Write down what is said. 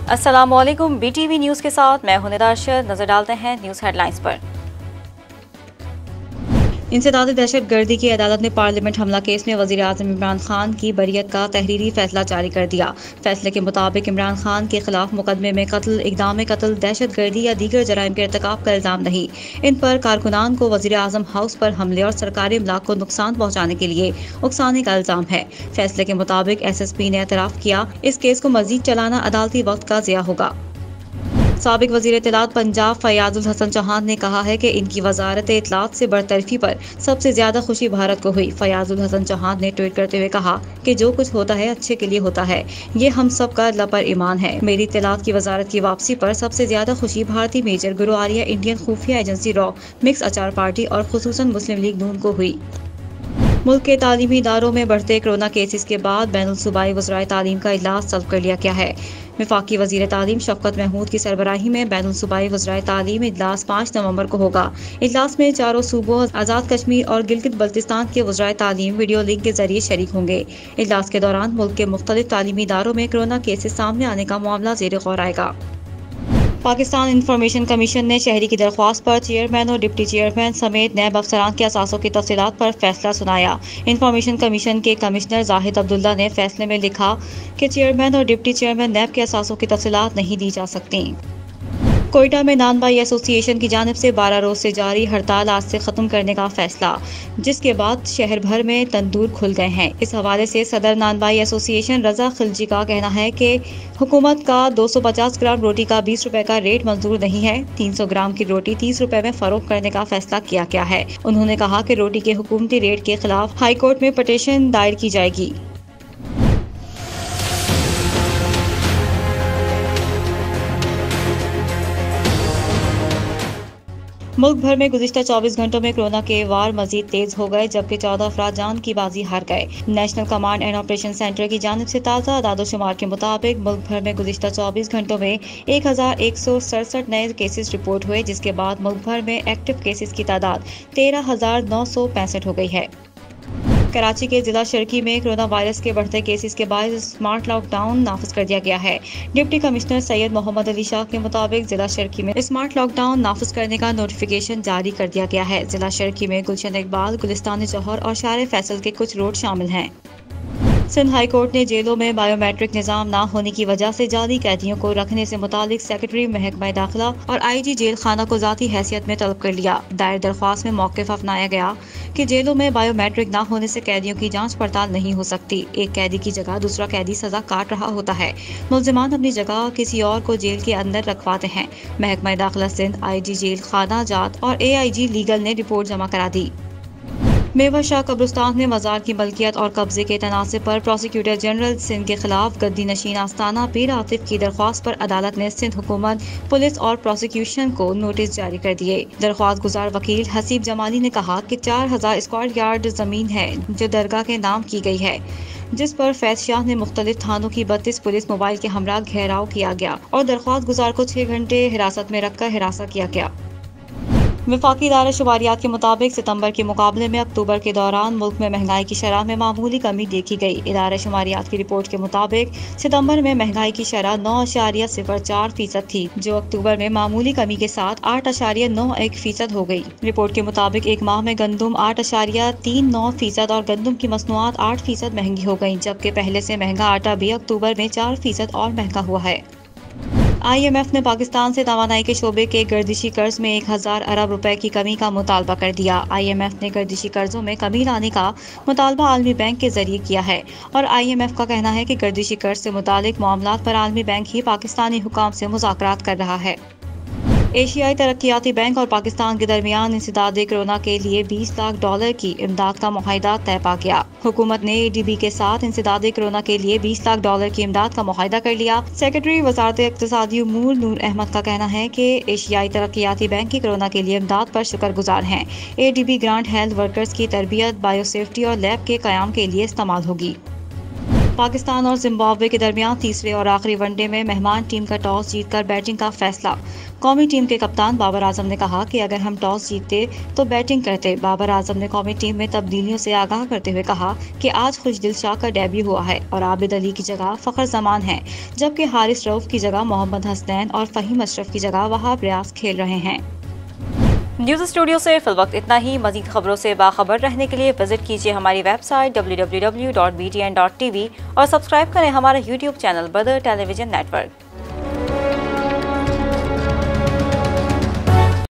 अस्सलामुअलैकुम। BTV news के साथ मैं हूं निदा अरशद। नजर डालते हैं न्यूज़ हेडलाइंस पर। इंसदाद दहशतगर्दी की अदालत ने पार्लियामेंट हमला केस में वज़ीर आज़म इमरान खान की बरियत का तहरीरी फैसला जारी कर दिया। फैसले के मुताबिक इमरान खान के खिलाफ मुकदमे में कत्ल, इक़दाम कत्ल, दहशतगर्दी या दीगर जराइम के इर्तिकाब का इल्ज़ाम नहीं। इन पर कारकुनान को वज़ीर आज़म हाउस पर हमले और सरकारी इमलाक को नुकसान पहुँचाने के लिए उकसाने का इल्ज़ाम है। फैसले के मुताबिक SSP ने एतराफ़ किया इस केस को मज़ीद चलाना अदालती वक्त का ज़िया होगा। साबिक वज़ीर इत्तलात पंजाब फयाजुल हसन चौहान ने कहा है कि इनकी वजारत इत्तलात से बरतरफी पर सबसे ज्यादा खुशी भारत को हुई। फयाजुल हसन चौहान ने ट्वीट करते हुए कहा कि जो कुछ होता है अच्छे के लिए होता है, ये हम सब का अल्लाह पर ईमान है। मेरी इत्तलात की वजारत की वापसी पर सबसे ज्यादा खुशी भारतीय मेजर गुरु आर्या, इंडियन खुफिया एजेंसी रॉ, मिक्स अचार पार्टी और खुसूसन मुस्लिम लीग नून को हुई। मुल्क के तालीमी इदारों में बढ़ते कोरोना केसेस के बाद बैनुल सूबाई वज़राए तालीम का इजलास तलब कर लिया गया है। वफाकी वज़ीर तालीम शफ़क़त महमूद की सरबराही में बैनुल सूबाई वज़राए तालीम इजलास 5 नवंबर को होगा। इजलास में चारों सूबों, आज़ाद कश्मीर और गिलगित बल्तिस्तान के वज़राए तालीम वीडियो लिंक के जरिए शरीक होंगे। इजलास के दौरान मुल्क के मुख्तलिफ तालीमी इदारों में कोरोना केसेस सामने आने का मामला ज़ेर गौर आएगा। पाकिस्तान इंफॉर्मेशन कमीशन ने शहरी की दरख्वास्त पर चेयरमैन और डिप्टी चेयरमैन समेत नैब अफसरान के असासों की तफसीलात पर फैसला सुनाया। इंफॉर्मेशन कमीशन के कमिश्नर जाहिद अब्दुल्ला ने फैसले में लिखा कि चेयरमैन और डिप्टी चेयरमैन नैब के असासों की तफसीलात नहीं दी जा सकती। कोयटा में नानबाई एसोसिएशन की जानिब से 12 रोज से जारी हड़ताल आज से खत्म करने का फैसला, जिसके बाद शहर भर में तंदूर खुल गए हैं। इस हवाले से सदर नानबाई एसोसिएशन रजा खिलजी का कहना है कि हुकूमत का 250 ग्राम रोटी का 20 रुपए का रेट मंजूर नहीं है। 300 ग्राम की रोटी 30 रुपए में फरोख्त करने का फैसला किया गया है। उन्होंने कहा कि रोटी के हुकूमती रेट के खिलाफ हाई कोर्ट में पटिशन दायर की जाएगी। मुल्क भर में गुज़िश्ता 24 घंटों में कोरोना के वार मजीद तेज हो गए, जबकि 14 अफराद जान की बाजी हार गए। National command and operation centre की जानिब से ताज़ा आदादोशुमार के मुताबिक मुल्क भर में गुज़िश्ता 24 घंटों में 1167 नए केसेस रिपोर्ट हुए, जिसके बाद मुल्क भर में एक्टिव केसेस की तादाद 13,965 हो गई है। कराची के जिला शर्की में कोरोना वायरस के बढ़ते केसेस के बाद स्मार्ट लॉकडाउन नाफिज कर दिया गया है। डिप्टी कमिश्नर सैयद मोहम्मद अली शाह के मुताबिक जिला शर्की में स्मार्ट लॉकडाउन नाफिज करने का नोटिफिकेशन जारी कर दिया गया है। जिला शर्की में गुलशन इकबाल, गुलिस्तान जौहर और शार फैसल के कुछ रोड शामिल हैं। सिंध हाई कोर्ट ने जेलों में बायोमेट्रिक निज़ाम न होने की वजह से जाली कैदियों को रखने से मुतालिक सेक्रेटरी महकमा दाखिला और IG जेल खाना को ज़ाती हैसियत में तलब कर लिया। दायर दरख्वास्त में मौक़िफ़ अपनाया गया कि जेलों में बायोमेट्रिक न होने से कैदियों की जांच पड़ताल नहीं हो सकती। एक कैदी की जगह दूसरा कैदी सज़ा काट रहा होता है। मुल्ज़िमान अपनी जगह किसी और को जेल के अंदर रखवाते हैं। महकमा दाखिला सिंध, IG जेल खाना जात और AIG लीगल ने रिपोर्ट जमा करा दी। मेवा शाह कब्रिस्तान में मज़ार की मलकियत और कब्जे के तनाज़े पर प्रोसिक्यूटर जनरल सिंध के खिलाफ गद्दी नशीन आस्ताना पीर आतिफ की दरख्वास्त पर अदालत ने सिंध हुकूमत, पुलिस और प्रोसिक्यूशन को नोटिस जारी कर दिए। दरख्वास्त गुजार वकील हसीब जमाली ने कहा कि 4000 स्क्वायर यार्ड जमीन है जो दरगाह के नाम की गई है, जिस पर फैज शाह ने मुख्तलिफ थानों की 32 पुलिस मोबाइल के हमरा घेराव किया गया और दरख्वास्त गुजार को 6 घंटे हिरासत में रखकर हिरासा किया गया। वफाकी इदारा शुमारियात के मुताबिक सितंबर के मुकाबले में अक्टूबर के दौरान मुल्क में महंगाई की शरह में मामूली कमी देखी गई। इदारा शुमारियात की रिपोर्ट के मुताबिक सितंबर में महंगाई की शरह 9.04% थी, जो अक्टूबर में मामूली कमी के साथ 8.91% हो गई। रिपोर्ट के मुताबिक एक माह में गंदुम 8.39% और गंदुम की मसनूआत 8% महंगी हो गई, जबकि पहले से महंगा आटा भी अक्टूबर में 4% और महंगा हुआ है। IMF ने पाकिस्तान से तवानाई के शोबे के गर्दिशी कर्ज में 1000 अरब रुपए की कमी का मुतालबा कर दिया। IMF ने गर्दिशी कर्जों में कमी लाने का मुतालबा आलमी बैंक के जरिए किया है और IMF का कहना है कि गर्दिशी कर्ज से मुतालिक मामलात पर आलमी बैंक ही पाकिस्तानी हुकाम से मुज़ाकरात कर रहा है। एशियाई तरक्याती बैंक और पाकिस्तान के दरमियान इंसदाद कोरोना के लिए $20 लाख की इमदाद का मुआहिदा तय पा गया। हुकूमत ने ADB के साथ इंसदाद कोरोना के लिए $20 लाख की इमदाद का मुआहिदा कर लिया। सेक्रेटरी वजारत इक़्तिसादी उमूर नूर अहमद का कहना है कि एशियाई तरक्याती बैंक की कोरोना के लिए इमदाद पर शुक्रगुजार हैं। ADB ग्रांट हेल्थ वर्कर्स की तरबियत, बायोसेफ्टी और लैब के क़याम के लिए इस्तेमाल होगी। पाकिस्तान और जिम्बाब्वे के दरमियान तीसरे और आखिरी वनडे में मेहमान टीम का टॉस जीतकर बैटिंग का फैसला। कौमी टीम के कप्तान बाबर आजम ने कहा कि अगर हम टॉस जीतते तो बैटिंग करते। बाबर आजम ने कौमी टीम में तब्दीलियों से आगाह करते हुए कहा कि आज खुशदिल शाह का डेब्यू हुआ है और आबिद अली की जगह फखर जमान है, जबकि हारिस रऊफ की जगह मोहम्मद हसनैन और फहीम अशरफ की जगह वहाब रियाज खेल रहे हैं। न्यूज़ स्टूडियो से फिलवक्त इतना ही। मज़ीद खबरों से बाखबर रहने के लिए विजिट कीजिए हमारी वेबसाइट www.btn.tv और सब्सक्राइब करें हमारा YouTube channel Badar television network.